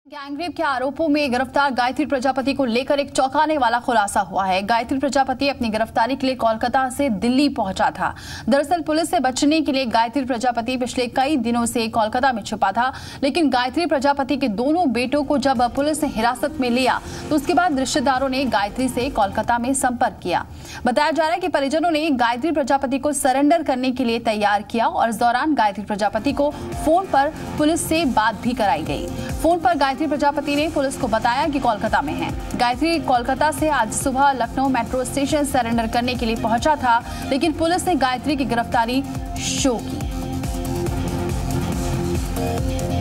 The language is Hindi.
गैंगरेप के आरोपों में गिरफ्तार गायत्री प्रजापति को लेकर एक चौंकाने वाला खुलासा हुआ है। गायत्री प्रजापति अपनी गिरफ्तारी के लिए कोलकाता से दिल्ली पहुंचा था। दरअसल पुलिस से बचने के लिए गायत्री प्रजापति पिछले कई दिनों से कोलकाता में छिपा था, लेकिन गायत्री प्रजापति के दोनों बेटों को जब पुलिस ने हिरासत में लिया तो उसके बाद रिश्तेदारों ने गायत्री से कोलकाता में संपर्क किया। बताया जा रहा है कि परिजनों ने गायत्री प्रजापति को सरेंडर करने के लिए तैयार किया और इस दौरान गायत्री प्रजापति को फोन पर पुलिस से बात भी कराई गई। फोन पर गायत्री प्रजापति ने पुलिस को बताया कि कोलकाता में है। गायत्री कोलकाता से आज सुबह लखनऊ मेट्रो स्टेशन सरेंडर करने के लिए पहुंचा था, लेकिन पुलिस ने गायत्री की गिरफ्तारी शो की।